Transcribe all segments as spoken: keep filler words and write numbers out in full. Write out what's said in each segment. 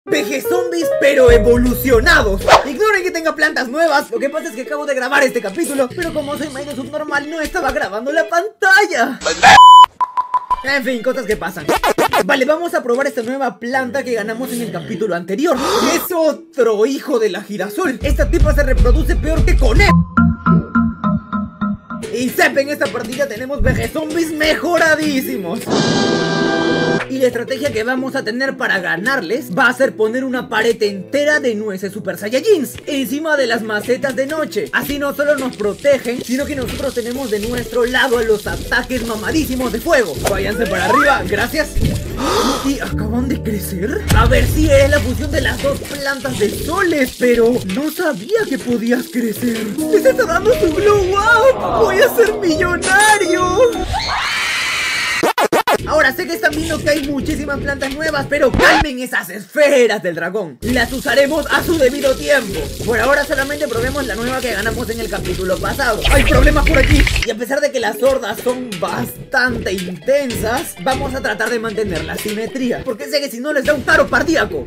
Vegezombies pero evolucionados. Ignoren que tenga plantas nuevas. Lo que pasa es que acabo de grabar este capítulo, pero como soy medio subnormal no estaba grabando la pantalla. En fin, cosas que pasan. Vale, vamos a probar esta nueva planta que ganamos en el capítulo anterior. Es otro hijo de la girasol. Esta tipa se reproduce peor que con él. Y sepa, en esta partida tenemos Vegezombies mejoradísimos. Y la estrategia que vamos a tener para ganarles va a ser poner una pared entera de nueces Super Saiyajins encima de las macetas de noche. Así no solo nos protegen, sino que nosotros tenemos de nuestro lado a los ataques mamadísimos de fuego. Váyanse para arriba, gracias. ¿Y acaban de crecer? A ver si es la fusión de las dos plantas de soles, pero no sabía que podías crecer. ¡Les está dando su glow up! ¡Voy a ser millonario! Ahora sé que están viendo que hay muchísimas plantas nuevas, pero calmen esas esferas del dragón. Las usaremos a su debido tiempo. Por ahora solamente probemos la nueva que ganamos en el capítulo pasado. Hay problemas por aquí. Y a pesar de que las hordas son bastante intensas, vamos a tratar de mantener la simetría, porque sé que si no les da un paro cardíaco.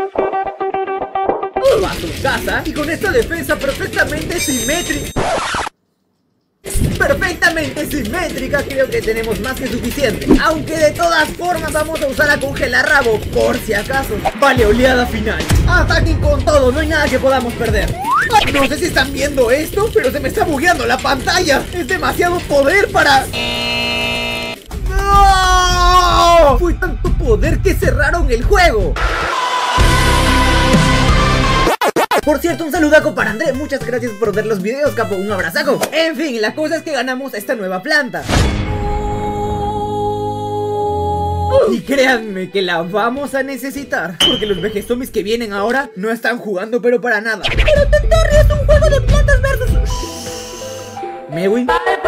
Va a su casa y con esta defensa perfectamente simétrica. Perfectamente simétrica, creo que tenemos más que suficiente. Aunque de todas formas vamos a usar a congelarrabo por si acaso. Vale, oleada final. Ataquen con todo, no hay nada que podamos perder. No sé si están viendo esto, pero se me está bugueando la pantalla. Es demasiado poder para... ¡No! Fue tanto poder que cerraron el juego. Por cierto, un saludaco para André, muchas gracias por ver los videos, capo, un abrazaco. En fin, la cosa es que ganamos esta nueva planta. Y créanme que la vamos a necesitar, porque los Vegezombies que vienen ahora no están jugando pero para nada. Pero Teterri es un juego de plantas versus... Mewi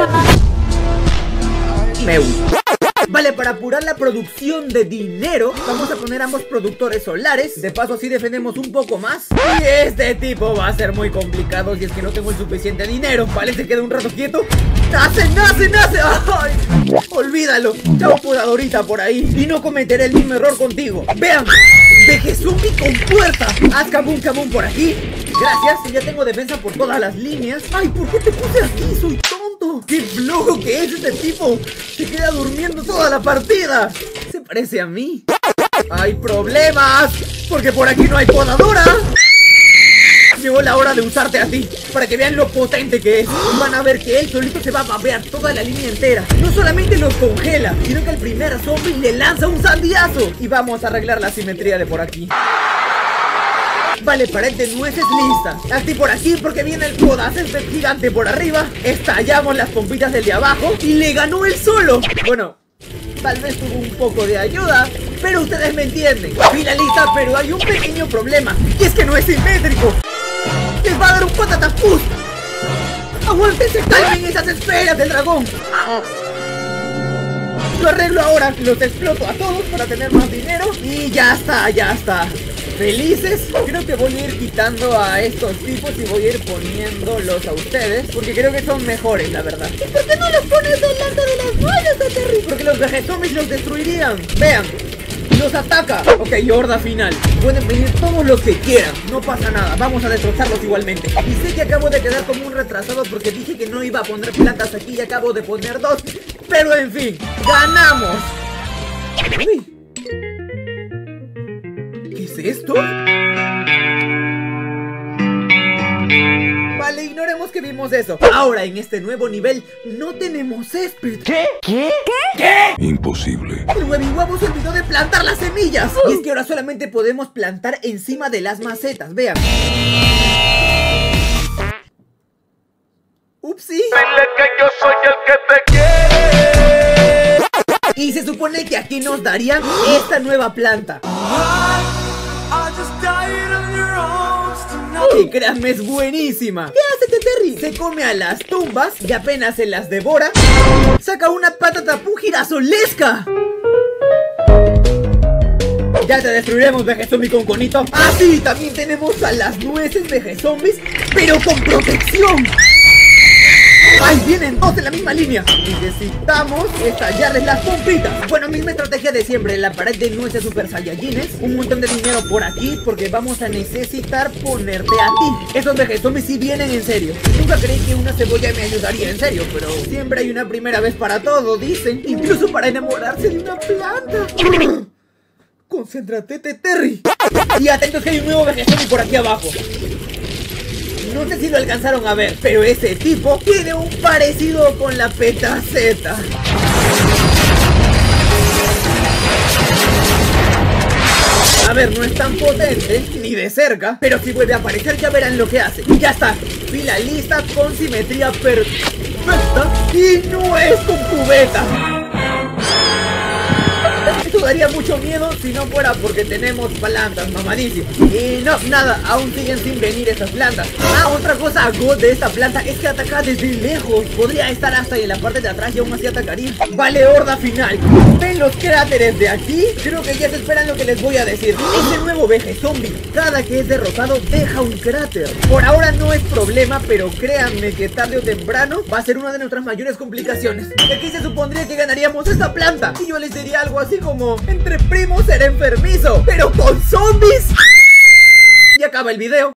Mewi Vale, para apurar la producción de dinero, vamos a poner ambos productores solares. De paso así defendemos un poco más. Y este tipo va a ser muy complicado si es que no tengo el suficiente dinero. Vale, se queda un rato quieto. ¡Nace, nace, nace! ¡Ay! Olvídalo, chao podadorita por ahí. Y no cometeré el mismo error contigo. Vean, Vegezombie con puerta. Haz kabum kabum por aquí. Gracias, y ya tengo defensa por todas las líneas. Ay, ¿por qué te puse aquí? Soy tonto. ¡Qué flojo que es este tipo! Se queda durmiendo toda la partida. Se parece a mí. ¡Hay problemas! Porque por aquí no hay podadora. Llegó la hora de usarte a ti, para que vean lo potente que es. Van a ver que él solito se va a babear toda la línea entera. No solamente los congela, sino que al primer zombie le lanza un sandiazo. Y vamos a arreglar la simetría de por aquí. Vale, pared de nueces lista. Así por aquí porque viene el podacente gigante por arriba. Estallamos las pompitas del de abajo y le ganó él solo. Bueno, tal vez tuvo un poco de ayuda, pero ustedes me entienden. Fila lista, pero hay un pequeño problema, y es que no es simétrico. Les va a dar un patatapus. Aguántense, calmen esas esferas del dragón. Lo arreglo ahora, los exploto a todos para tener más dinero. Y ya está, ya está. ¿Felices? Creo que voy a ir quitando a estos tipos y voy a ir poniéndolos a ustedes, porque creo que son mejores, la verdad. ¿Y por qué no los pones delante de las nueces, Teterri? Porque los Vegezombies los destruirían. Vean, los ataca. Ok, horda final. Pueden venir todos los que quieran, no pasa nada, vamos a destrozarlos igualmente. Y sé que acabo de quedar como un retrasado porque dije que no iba a poner plantas aquí y acabo de poner dos. Pero en fin, ganamos. Uy, ¿qué es esto? Vale, ignoremos que vimos eso. Ahora en este nuevo nivel no tenemos césped. ¿Qué? ¿Qué? ¿Qué? ¿Qué? Imposible. El huevihuevo se olvidó de plantar las semillas. Y es que ahora solamente podemos plantar encima de las macetas, vean. Upsi. Dile que yo soy el que te quiere. Y se supone que aquí nos darían esta nueva planta. Y créanme, es buenísima. ¿Qué hace Teterri? Se come a las tumbas y apenas se las devora, saca una patatapú girasolesca. Ya te destruiremos, Vegezombie con conito. Ah, sí, también tenemos a las nueces Vegezombies, pero con protección. ¡Ay, vienen dos en la misma línea! Necesitamos estallarles las pompitas. Bueno, misma estrategia de siempre. La pared de nueces super saiyajines. Un montón de dinero por aquí, porque vamos a necesitar ponerte a ti. Esos vegetomes sí vienen en serio. Nunca creí que una cebolla me ayudaría en serio, pero siempre hay una primera vez para todo, dicen. Incluso para enamorarse de una planta. Concéntrate, Terry. Y atentos que hay un nuevo vegetome por aquí abajo. No sé si lo alcanzaron a ver, pero ese tipo tiene un parecido con la Petaceta. A ver, no es tan potente, ni de cerca, pero si vuelve a aparecer ya verán lo que hace. Ya está, fila lista con simetría perfecta y no es con cubeta. Esto daría mucho miedo si no fuera porque tenemos plantas mamadísimas. Y no, nada, aún siguen sin venir estas plantas. Ah, otra cosa God de esta planta es que ataca desde lejos. Podría estar hasta en la parte de atrás y aún así atacaría. Vale, horda final. ¿Ven los cráteres de aquí? Creo que ya se esperan lo que les voy a decir. Ese nuevo vejezombie, cada que es derrotado deja un cráter. Por ahora no es problema, pero créanme que tarde o temprano va a ser una de nuestras mayores complicaciones. Y aquí se supondría que ganaríamos esta planta. Y yo les diría algo así como: entre primos será enfermizo, pero con zombies. Y acaba el video.